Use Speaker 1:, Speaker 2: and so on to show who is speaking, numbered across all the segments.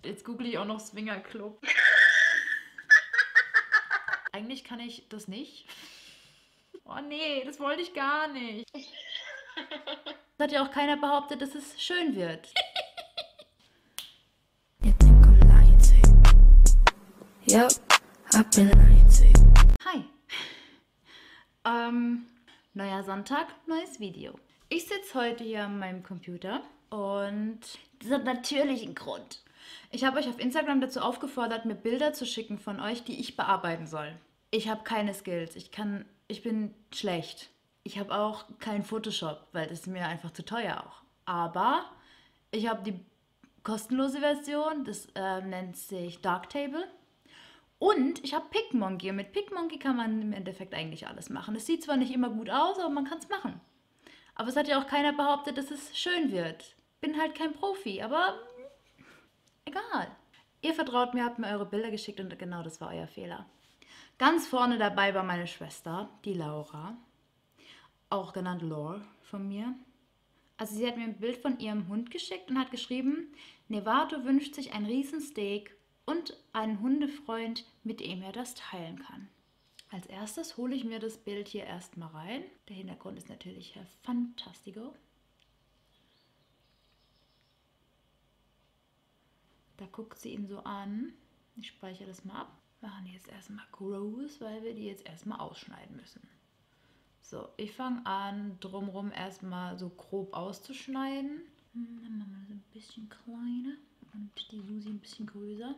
Speaker 1: Jetzt google ich auch noch Swingerclub. Eigentlich kann ich das nicht. Oh nee, das wollte ich gar nicht. Es hat ja auch keiner behauptet, dass es schön wird.
Speaker 2: You think I'm lying to you? Yep, I've been lying to you.
Speaker 1: Hi. Neuer Sonntag, neues Video. Ich sitze heute hier an meinem Computer und das hat natürlich einen Grund. Ich habe euch auf Instagram dazu aufgefordert, mir Bilder zu schicken von euch, die ich bearbeiten soll. Ich habe keine Skills. Ich bin schlecht. Ich habe auch keinen Photoshop, weil das ist mir einfach zu teuer auch. Aber ich habe die kostenlose Version, das nennt sich Darktable. Und ich habe PicMonkey. Und mit PicMonkey kann man im Endeffekt eigentlich alles machen. Es sieht zwar nicht immer gut aus, aber man kann es machen. Aber es hat ja auch keiner behauptet, dass es schön wird. Bin halt kein Profi, aber egal. Ihr vertraut mir, habt mir eure Bilder geschickt und genau das war euer Fehler. Ganz vorne dabei war meine Schwester, die Laura. Auch genannt Lore von mir. Also sie hat mir ein Bild von ihrem Hund geschickt und hat geschrieben, Nevato wünscht sich ein Riesensteak und einen Hundefreund, mit dem er das teilen kann. Als erstes hole ich mir das Bild hier erstmal rein. Der Hintergrund ist natürlich Herr Fantastico. Da guckt sie ihn so an. Ich speichere das mal ab. Machen die jetzt erstmal groß, weil wir die jetzt erstmal ausschneiden müssen. So, ich fange an, drumherum erstmal so grob auszuschneiden. Dann machen wir das ein bisschen kleiner und die Susi ein bisschen größer.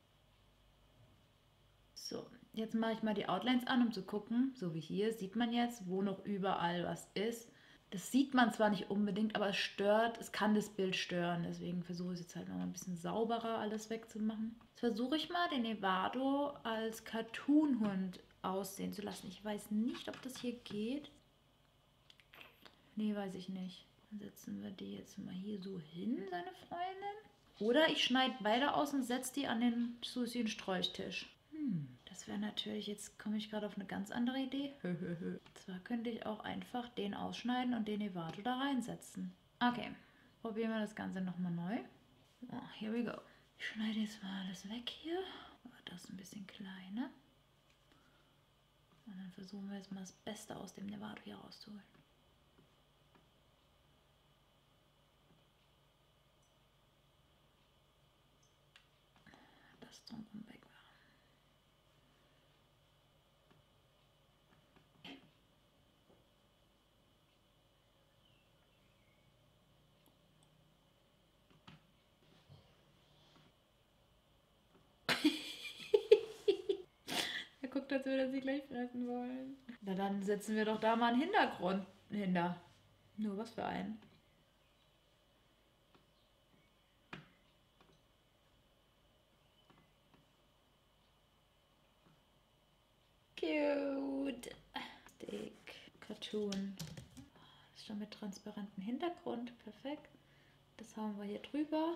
Speaker 1: So, jetzt mache ich mal die Outlines an, um zu gucken, so wie hier, sieht man jetzt, wo noch überall was ist. Das sieht man zwar nicht unbedingt, aber es stört, es kann das Bild stören. Deswegen versuche ich jetzt halt noch ein bisschen sauberer alles wegzumachen. Jetzt versuche ich mal den Nevato als Cartoon-Hund aussehen zu lassen. Ich weiß nicht, ob das hier geht. Nee, weiß ich nicht. Dann setzen wir die jetzt mal hier so hin, seine Freundin. Oder ich schneide beide aus und setze die an den Susi- und Sträuchtisch. Das wäre natürlich, jetzt komme ich gerade auf eine ganz andere Idee. Zwar könnte ich auch einfach den ausschneiden und den Nevato da reinsetzen. Okay, probieren wir das Ganze nochmal neu. Oh, here we go. Ich schneide jetzt mal alles weg hier. Das ist ein bisschen kleiner. Und dann versuchen wir jetzt mal das Beste aus dem Nevato hier rauszuholen. Das drumherum weg war. Er guckt, als würde er sie gleich fressen wollen. Na dann setzen wir doch da mal einen Hintergrund hinter. Nur was für einen. Cute. Stick. Cartoon. Das ist schon mit transparentem Hintergrund. Perfekt. Das hauen wir hier drüber.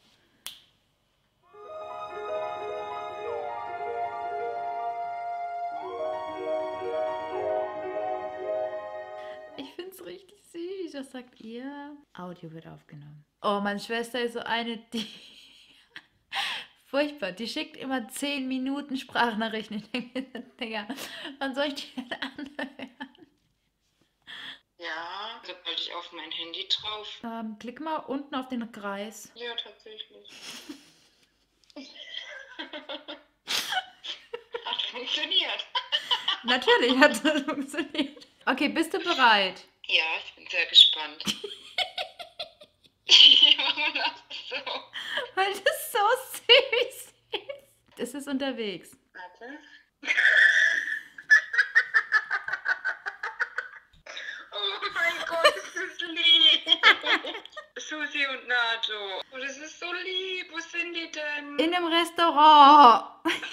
Speaker 1: Ich finde es richtig süß. Was sagt ihr? Audio wird aufgenommen. Oh, meine Schwester ist so eine, die... Furchtbar. Die schickt immer 10 Minuten Sprachnachrichten. Ich denke, Digga, wann soll ich die denn anhören?
Speaker 3: Ja, sobald ich auf mein Handy drauf.
Speaker 1: Klick mal unten auf den Kreis.
Speaker 3: Ja, tatsächlich. Hat funktioniert.
Speaker 1: Natürlich hat das funktioniert. Okay, bist du bereit?
Speaker 3: Ja, ich bin sehr gespannt. Warum lachst du so?
Speaker 1: Weil das so süß ist. Es ist unterwegs.
Speaker 3: Warte. Oh mein Gott, das ist lieb. Susi und Nato. Oh, das ist so lieb. Wo sind die denn?
Speaker 1: In dem Restaurant.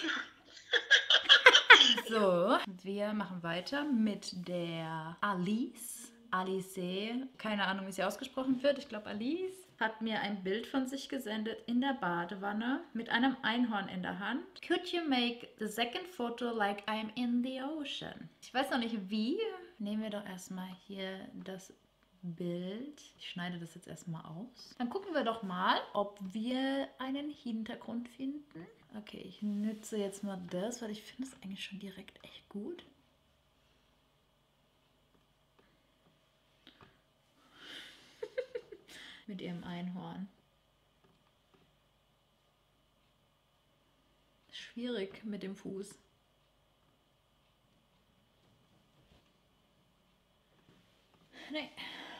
Speaker 1: So, wir machen weiter mit der Alice. Alice, keine Ahnung, wie sie ausgesprochen wird. Ich glaube, Alice hat mir ein Bild von sich gesendet in der Badewanne mit einem Einhorn in der Hand. Could you make the second photo like I'm in the ocean? Ich weiß noch nicht wie. Nehmen wir doch erstmal hier das Bild. Ich schneide das jetzt erstmal aus. Dann gucken wir doch mal, ob wir einen Hintergrund finden. Okay, ich nutze jetzt mal das, weil ich finde es eigentlich schon direkt echt gut. Mit ihrem Einhorn. Schwierig mit dem Fuß. Nee.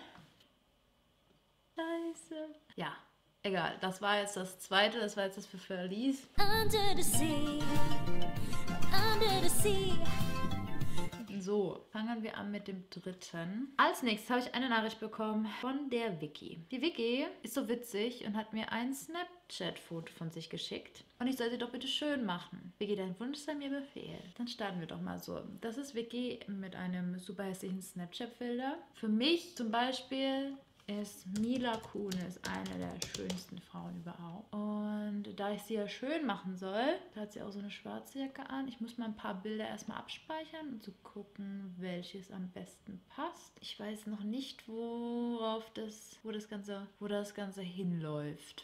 Speaker 1: Scheiße. Ja, egal. Das war jetzt das zweite. Das war jetzt das für Verlies.
Speaker 2: Under the sea, under the sea.
Speaker 1: So, fangen wir an mit dem dritten. Als nächstes habe ich eine Nachricht bekommen von der Vicky. Die Vicky ist so witzig und hat mir ein Snapchat-Foto von sich geschickt. Und ich soll sie doch bitte schön machen. Vicky, dein Wunsch sei mir Befehl. Dann starten wir doch mal so. Das ist Vicky mit einem super hässlichen Snapchat-Filter. Für mich zum Beispiel ist Mila Kunis eine der schönsten Frauen überhaupt. Und da ich sie ja schön machen soll, da hat sie auch so eine schwarze Jacke an. Ich muss mal ein paar Bilder erstmal abspeichern, um zu gucken, welches am besten passt. Ich weiß noch nicht, wo das Ganze hinläuft.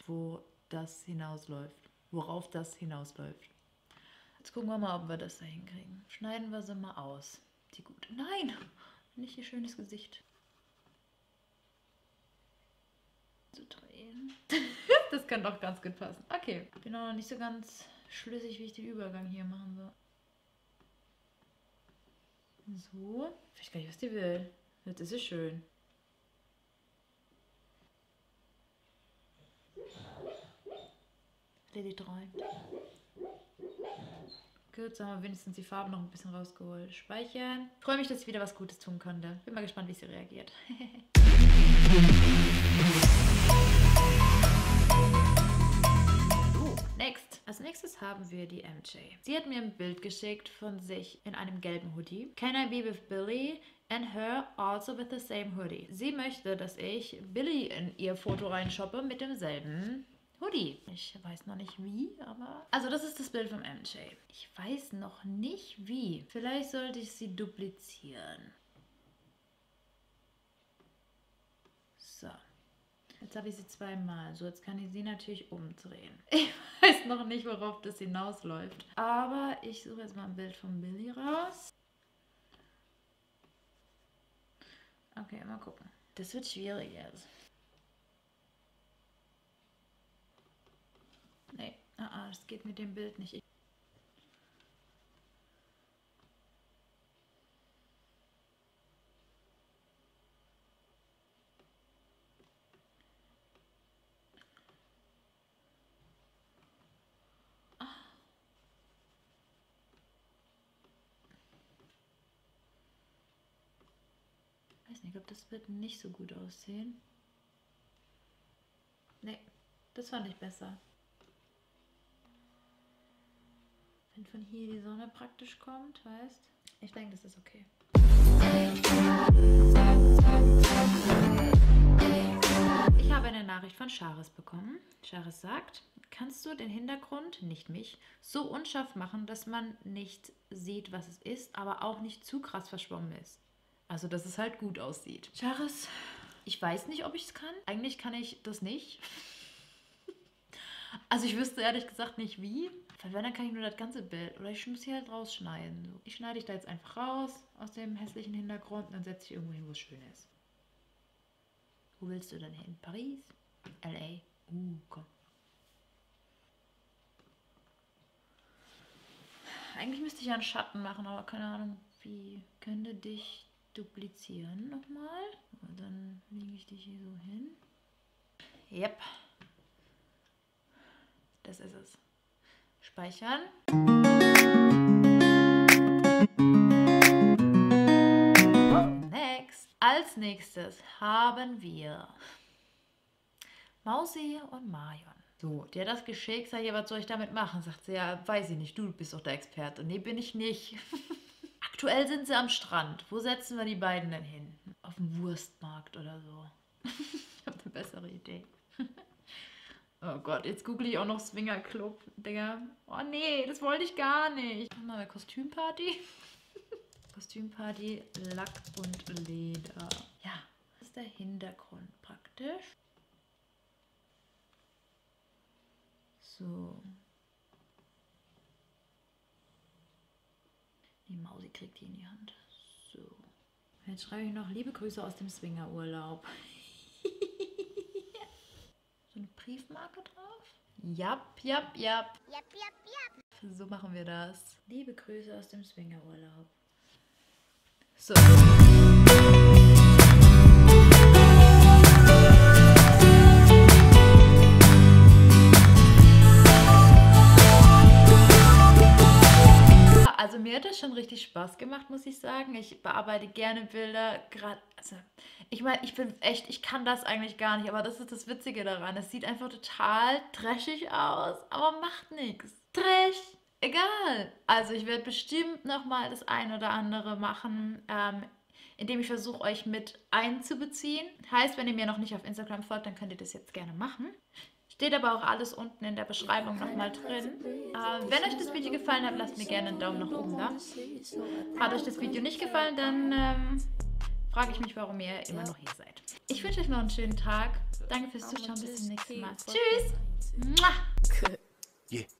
Speaker 1: Worauf das hinausläuft. Jetzt gucken wir mal, ob wir das da hinkriegen. Schneiden wir sie mal aus. Die gute. Nein! Nicht ihr schönes Gesicht. Zu drehen. Das kann doch ganz gut passen. Okay. Ich bin auch noch nicht so ganz schlüssig, wie ich den Übergang hier machen soll. So. Ich weiß gar nicht, was die will. Jetzt ist es schön. Lady träumt. Gut, jetzt haben wir wenigstens die Farben noch ein bisschen rausgeholt. Speichern. Ich freue mich, dass ich wieder was Gutes tun konnte. Bin mal gespannt, wie sie reagiert. Next. Als nächstes haben wir die MJ. Sie hat mir ein Bild geschickt von sich in einem gelben Hoodie. Can I be with Billy and her also with the same hoodie? Sie möchte, dass ich Billy in ihr Foto reinshoppe mit demselben Hoodie. Ich weiß noch nicht wie, aber... Also das ist das Bild vom MJ. Ich weiß noch nicht wie. Vielleicht sollte ich sie duplizieren. So. Jetzt habe ich sie zweimal. So, jetzt kann ich sie natürlich umdrehen. Ich weiß noch nicht, worauf das hinausläuft. Aber ich suche jetzt mal ein Bild von Billy raus. Okay, mal gucken. Das wird schwierig jetzt. Nee, das geht mit dem Bild nicht. Ich weiß nicht, ich glaube, das wird nicht so gut aussehen. Nee, das fand ich besser. Wenn von hier die Sonne praktisch kommt, heißt, ich denke, das ist okay. Ich habe eine Nachricht von Charis bekommen. Charis sagt, kannst du den Hintergrund, nicht mich, so unscharf machen, dass man nicht sieht, was es ist, aber auch nicht zu krass verschwommen ist. Also, dass es halt gut aussieht. Charis, ich weiß nicht, ob ich es kann. Eigentlich kann ich das nicht. Also, ich wüsste ehrlich gesagt nicht wie. Weil wenn, dann kann ich nur das ganze Bild. Oder ich muss hier halt rausschneiden. So. Ich schneide dich da jetzt einfach raus aus dem hässlichen Hintergrund und dann setze ich irgendwo hin, wo es schön ist. Wo willst du denn hin? Paris? LA? Komm. Eigentlich müsste ich ja einen Schatten machen, aber keine Ahnung, wie. Könnte dich duplizieren nochmal. Und dann lege ich dich hier so hin. Yep. Das ist es. Speichern. Next. Als nächstes haben wir Mausi und Marion. So, die hat das geschickt, sag ich, was soll ich damit machen? Sagt sie, ja, weiß ich nicht, du bist doch der Experte. Nee, bin ich nicht. Aktuell sind sie am Strand. Wo setzen wir die beiden denn hin? Auf dem Wurstmarkt oder so. Ich habe eine bessere Idee. Oh Gott, jetzt google ich auch noch Swingerclub, Digga. Oh nee, das wollte ich gar nicht. Machen wir eine Kostümparty. Kostümparty, Lack und Leder. Ja, was ist der Hintergrund praktisch. So. Die Mausi kriegt die in die Hand. So. Jetzt schreibe ich noch liebe Grüße aus dem Swingerurlaub. So eine Briefmarke drauf? Jap. So machen wir das. Liebe Grüße aus dem Swingerurlaub. So. Also mir hat das schon richtig Spaß gemacht, muss ich sagen. Ich bearbeite gerne Bilder. Gerade, also ich meine, ich kann das eigentlich gar nicht, aber das ist das Witzige daran. Es sieht einfach total trashig aus, aber macht nichts. Trash, egal. Also ich werde bestimmt nochmal das ein oder andere machen, indem ich versuche, euch mit einzubeziehen. Heißt, wenn ihr mir noch nicht auf Instagram folgt, dann könnt ihr das jetzt gerne machen. Steht aber auch alles unten in der Beschreibung nochmal drin. Wenn euch das Video gefallen hat, lasst mir gerne einen Daumen nach oben da. Hat euch das Video nicht gefallen, dann frage ich mich, warum ihr immer noch hier seid. Ich wünsche euch noch einen schönen Tag. Danke fürs Zuschauen. Bis zum nächsten Mal. Tschüss! Mua.